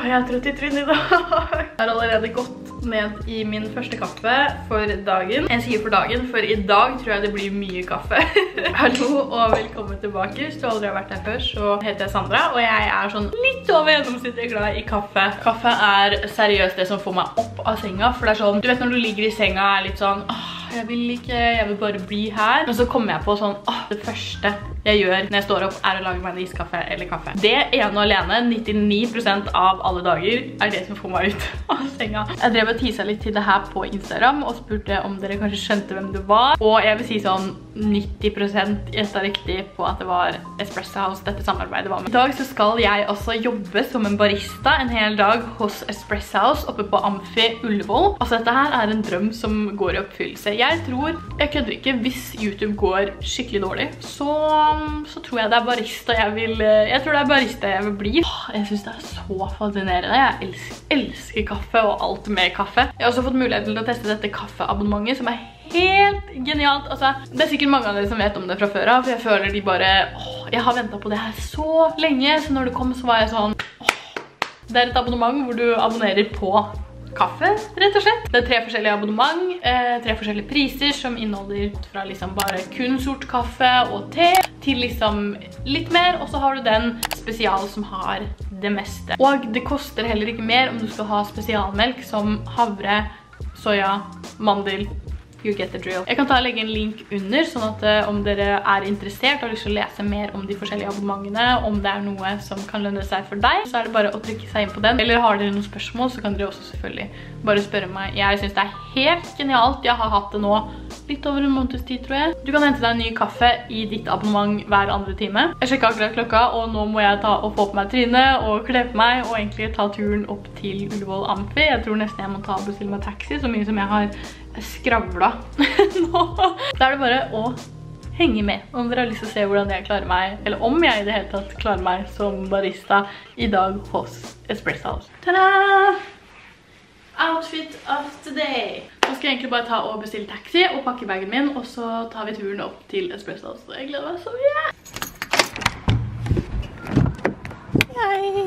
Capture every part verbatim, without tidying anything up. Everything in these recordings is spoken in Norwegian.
jeg er trøtt i trynet i dag. Jeg har allerede gått ned i min første kaffe for dagen. Jeg sier for dagen, for i dag tror jeg det blir mye kaffe. Hallo og velkommen tilbake. Hvis du aldri har vært her før, så heter jeg Sandra, og jeg er sånn litt over gjennomsnittet glad i kaffe. Kaffe er seriøst det som får meg opp av senga, for det er sånn, du vet når du ligger i senga er litt sånn, åh, jeg vil ikke, jeg vil bare bli her. Men så kommer jeg på sånn, åh, det første jeg gjør når jeg står opp er å lage meg en iskaffe eller kaffe. Det ene og alene, nittini prosent av alle dager, er det som får meg ut av senga. Jeg drev og tisa litt til det her på Instagram og spurte om dere kanskje skjønte hvem det var. Og jeg vil si sånn nitti prosent gjetta riktig på at det var Espresso House dette samarbeidet var med. I dag så skal jeg også jobbe som en barista en hel dag hos Espresso House oppe på Amfi Ullevål. Altså dette her er en drøm som går i oppfyllelse. Jeg tror, jeg kødder ikke, hvis YouTube går skikkelig dårlig, så, så tror jeg det er barista jeg vil, jeg tror det er barista jeg vil bli. Jeg synes det er så fascinerende. Jeg elsker, elsker kaffe og alt med kaffe. Jeg har også fått mulighet til å teste dette kaffeabonnementet som er helt genialt. Altså, det er sikkert mange av dere som vet om det fra før av, for jeg føler de bare, åh, jeg har ventet på det her så lenge, så når det kom så var jeg sånn, åh, det er et abonnement hvor du abonnerer på kaffe, rett og slett. Det er tre forskjellige abonnement, eh, tre forskjellige priser som inneholder fra liksom bare kun sort kaffe og te til liksom litt mer, og så har du den spesial som har det meste. Og det koster heller ikke mer om du skal ha spesialmelk som havre, soja, mandel, you get the drill. Jeg kan ta og legge en link under, sånn at uh, om dere er interessert og har lyst til å lese mer om de forskjellige abonnementene, om det er noe som kan lønne seg for deg, så er det bare å trykke seg inn på den. Eller har dere noen spørsmål, så kan dere også selvfølgelig bare spørre meg. Jeg synes det er helt genialt. Jeg har hatt det nå litt over en måneds tid, tror jeg. Du kan hente deg en ny kaffe i ditt abonnement hver andre time. Jeg sjekket akkurat klokka, og nå må jeg ta og få på meg trynet og kle på meg, og egentlig ta turen opp til Ullevål Amfi. Jeg tror nesten jeg må ta og bestille meg taxi, så mye som jeg har skravla nå. Da er det bare å henge med om dere har lyst til å se hvordan jeg klarer meg, eller om jeg i det hele tatt klarer meg som barista i dag hos Espresso House. Tada! Outfit of the day. Nå skal jeg egentlig bare ta og bestille taxi og pakke bagen min, og så tar vi turen opp til Espresso House. Jeg gleder meg så mye! Hei!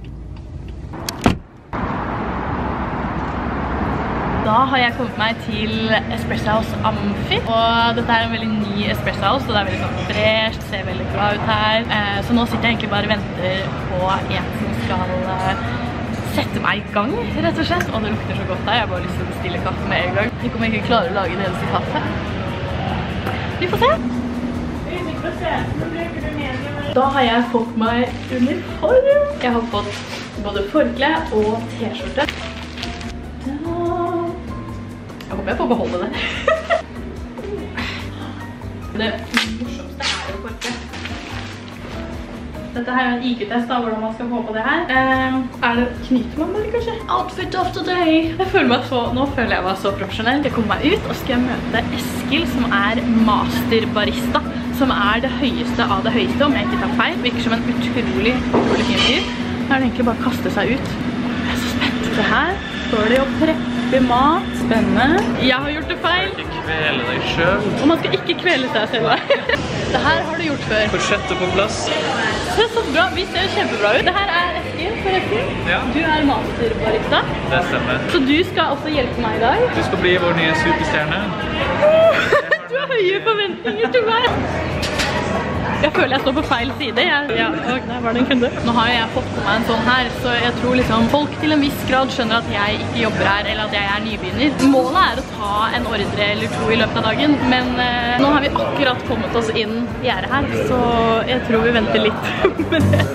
Da har jeg kommet meg til Espresso House Amfi, og dette er en veldig ny Espresso House, og det er veldig sånn fresh, ser veldig glad ut her. Så nå sitter jeg egentlig bare og venter på en som skal sette meg i gang, rett og slett. Og det lukter så godt her, jeg har bare lyst til å bestille kaffe med en gang. Jeg kommer ikke klare å lage en eneste kaffe. Vi får se. Vi får se. Da har jeg fått meg uniform. Jeg har fått både forkle og t-skjorte. Jeg håper jeg får beholde det. Det morsomste er jo forkle. Dette her er en I Q-test av hvordan man skal få på det her. Eh, er det knyter man bare kanskje? Outfit of the day. Jeg føler meg så, nå føler jeg meg så profesjonell. Jeg kommer meg ut og skal møte Eskil, som er masterbarista, som er det høyeste av det høyeste, om jeg ikke tar feil. Virker som en utrolig, utrolig fin fyr. Da er det egentlig bare å kaste seg ut. Jeg er så spent. Det her står det å preppe mat. Spennende. Jeg har gjort det feil. Du skal ikke kvele deg selv. Og man skal ikke kvele seg selv. Det her har du gjort før. Fortsette på plass. Det er så bra. Vi ser kjempebra ut. Det her er Eskil, forresten. Ja. Du er masterbarista. Det stemmer. Så du skal også hjelpe meg i dag. Du skal bli vår nye superstjerne. Du har høye forventninger til meg. Jeg føler jeg står på feil side. Jeg, ja, nei, var det en kunde? Nå har jeg fått på meg en sånn her, så jeg tror liksom folk til en viss grad skjønner at jeg ikke jobber her, eller at jeg er nybegynner. Målet er å ta en ordre eller to i løpet av dagen, men eh, nå har vi akkurat kommet oss inn i gjerdet her, så jeg tror vi venter litt med det.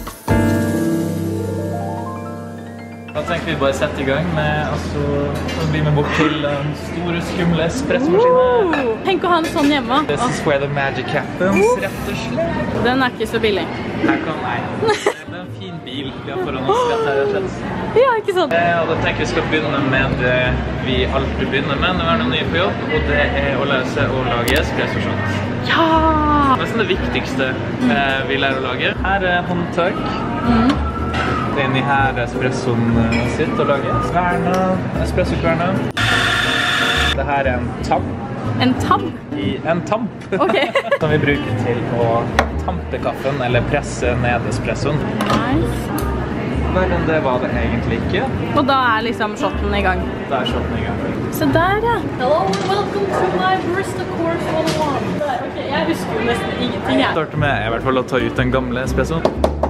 Da tenker vi bare sette i gang med altså, å bli med bort til den store, skumle espressomaskinen. Wow. Tenk å ha en sånn hjemme. This is where the magic happens, rett og slett. Den er ikke så billig. Her kan nei. Det er en fin bil vi har foran oss rett her, rett og slett. Ja, ikke sant? Og da tenker vi skal begynne med det vi alltid begynner med når vi er noe nye på jobb, og det er å lære seg å lage espressoshots. Ja! Nesten det viktigste eh, vi lærer å lage. Her er håndtak. Mm. Det er inni her espressoen sitt å lage. Kverna, espressokverna. Dette er en tabb. En tabb? I en tamp. Ok. Som vi bruker til å tampe kaffen, eller presse ned espressoen. Nice. Verre enn det var det egentlig ikke. Og da er liksom shotten i gang. Da er shotten i gang. Se der, ja. Hello and welcome to my barista course one oh one. Ok, jeg husker jo nesten ingenting, jeg. Starter med i hvert fall å ta ut den gamle espressoen.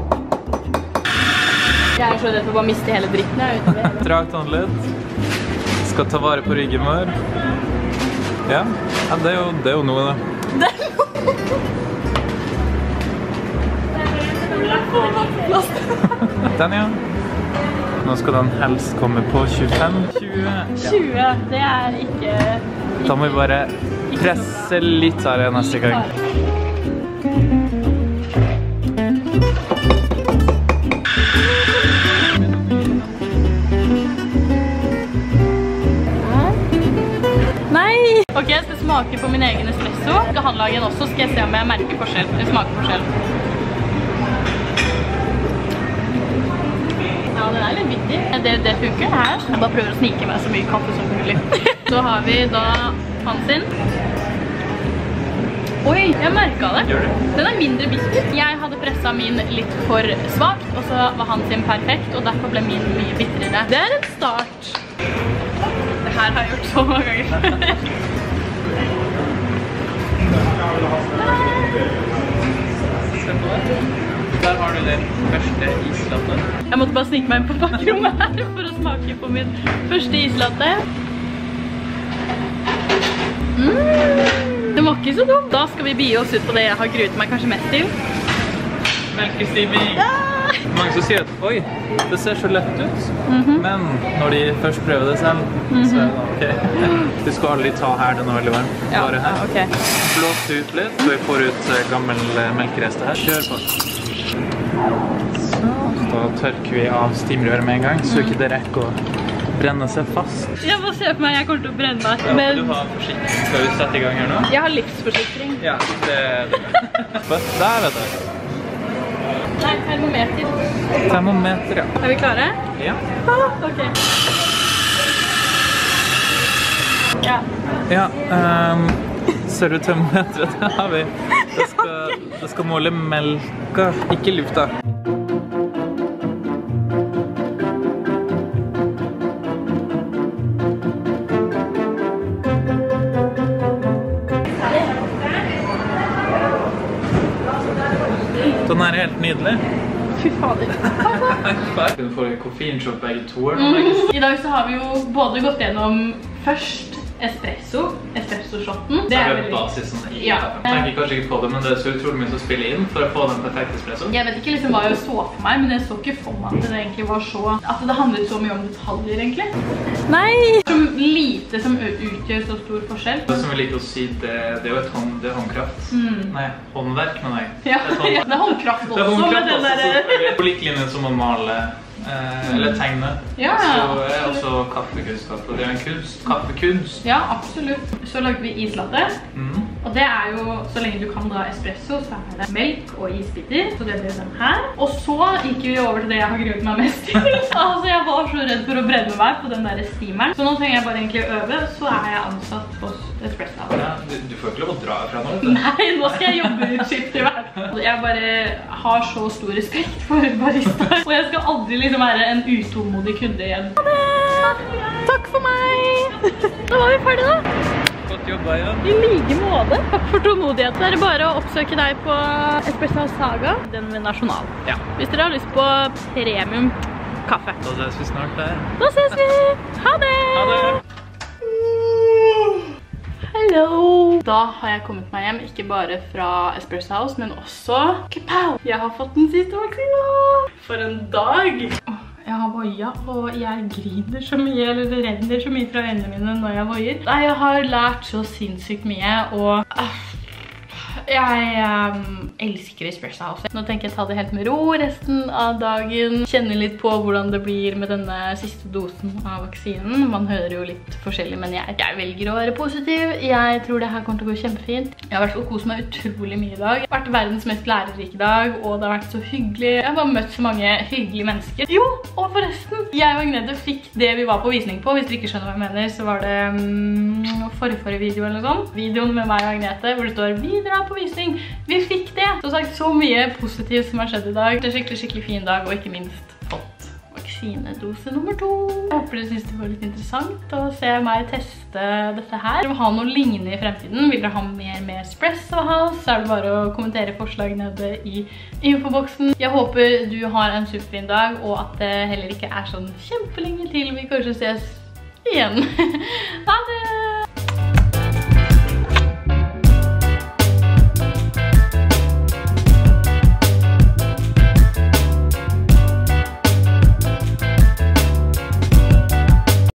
Jeg er så redd for å bare miste hele dritten, jeg er ute ved. Drakt håndledd. Skal ta vare på ryggen vår. Ja, ja det, er jo, det er jo noe da. Det er noe. Den, ja. Nå skal den helst komme på tjuefem. tjue. tjue, det er ikke... Da må vi bare presse litt av det neste gang. Nei! Ok, jeg skal smake på min egen espresso. Jeg skal handle en også, skal jeg se om jeg merker forskjell, eller smaker forskjell. Ja, den er litt vittig. Det, det funker her. Jeg bare prøver å snike meg så mye kaffe som mulig. Så har vi da hans sin. Oi, jeg merket det. Den er mindre bitter. Jeg hadde presset min litt for svagt, og så var hans sin perfekt, og derfor ble min mye bitterere. Det er en start. Det her har jeg gjort så mange ganger før. Der har du den første islatte. Jeg måtte bare snike meg inn på bakrommet her for å smake på min første islatte. Mm, det var ikke så dum. Da skal vi bie oss ut på det jeg har gruet meg kanskje mest til. Melkestiming. Ja! Mange som sier at, oi, det ser så lett ut. Mm-hmm. Men når de først prøver det selv, mm-hmm. så er det ok. Du skal aldri ta her, den er veldig varm. Ja, bare her. Ok. Blås ut litt, så vi får ut gammel melkereste her. Kjør på. Så, da tørker vi av stimrøret med en gang, så ikke det rekker å brenne seg fast. Jeg må se på meg, jeg kommer til å brenne meg. Ja, men... du har forsikring. Skal vi sette i gang her nå? Jeg har livsforsikring. Ja, det er det. Der vet du. Nei, termometer. Termometer, ja. Er vi klare? Ja. Ah, ok. Ja. Ja, um, ser du termometeret? Det har vi. Det skal, det skal måle melka, ikke lufta. Den er helt nydelig. Fy fader. Du får en koffeinshot begge to. Mm. I dag så har vi jo både gått gjennom først espresso, espresso-shotten. Det er veldig... basisen i ja. Kaffen. Jeg tenker kanskje ikke på det, men det er så utrolig mye som spiller inn for å få den perfekte espresso. Jeg vet ikke liksom hva jeg så for meg, men jeg så ikke for meg at det egentlig var så... At det handlet så mye om detaljer, egentlig. Nei! Som lite som utgjør så stor forskjell. Det som vi liker å si, det, det er jo et hånd, det er håndkraft. Mm. Nei, håndverk, men nei. Ja, det er, hånd... ja, det er håndkraft også. Det er håndkraft også, selvfølgelig. På like linje som å male. Eh, eller tegne. Ja, så er også kaffekunnskap, og det er en kunst, kaffekunst. Ja, absolutt. Så lagde vi islatte, mm. og det er jo, så lenge du kan dra espresso, så er det melk og isbiter, så det blir den her. Og så gikk vi over til det jeg har gruet meg mest til. Altså, jeg var så redd for å brenne meg på den der stimeren. Så nå trenger jeg bare egentlig å øve, så er jeg ansatt hos Espresso. Ja, du, du får ikke lov å dra fra nå, vet du? Nei, nå skal jeg jobbe utskift i verden. Jeg bare har så stor respekt for barista, og jeg skal aldri liksom være en utålmodig kunde igjen. Ha det! Takk for meg! Da var vi ferdig da. Godt jobba igjen. I like måte. Takk for tålmodighet. Så er det bare å oppsøke deg på Espresso Saga, den med nasjonal. Ja. Hvis dere har lyst på premium kaffe. Da ses vi snart der. Da ses vi! Ha det! Ha det! Hello! Da har jeg kommet meg hjem, ikke bare fra Espresso House, men også Kapow! Jeg har fått den siste vaksinen! For en dag! Jeg har voia, og jeg griner så mye, eller det renner så mye fra øynene mine når jeg voier. Jeg har lært så sinnssykt mye, og jeg um, elsker Espresso House. Nå tenker jeg ta det helt med ro resten av dagen. Kjenne litt på hvordan det blir med denne siste dosen av vaksinen. Man hører jo litt forskjellig, men jeg, jeg velger å være positiv. Jeg tror det her kommer til å gå kjempefint. Jeg har vært og koset meg utrolig mye i dag. Det har vært verdens mest lærerike dag, og det har vært så hyggelig. Jeg har bare møtt så mange hyggelige mennesker. Jo, og forresten, jeg og Agnete fikk det vi var på visning på. Hvis dere ikke skjønner hva jeg mener, så var det um, forrige video eller noe sånt. Videoen med meg og Agnete, hvor det står videre på visning. Vi fikk det. Så sagt, så mye positivt som har skjedd i dag. Det er skikkelig, skikkelig fin dag, og ikke minst fått vaksinedose nummer to. Jeg håper dere synes det var litt interessant å se meg teste dette her. Hvis dere vil ha noe lignende i fremtiden, vil dere ha mer med Espresso House, så er det bare å kommentere forslag nede i infoboksen. Jeg håper du har en superfin dag, og at det heller ikke er sånn kjempelenge til vi kanskje ses igjen. Ha det!